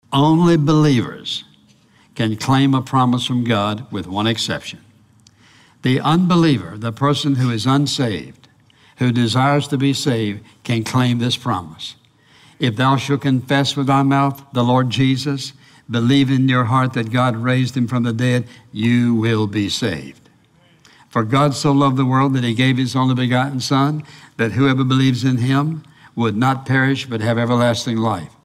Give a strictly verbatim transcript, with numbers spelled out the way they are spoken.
Only believers can claim a promise from God with one exception. The unbeliever, the person who is unsaved, who desires to be saved, can claim this promise. If thou shalt confess with thy mouth the Lord Jesus, believe in your heart that God raised him from the dead, you will be saved. For God so loved the world that he gave his only begotten Son, that whoever believes in him would not perish but have everlasting life.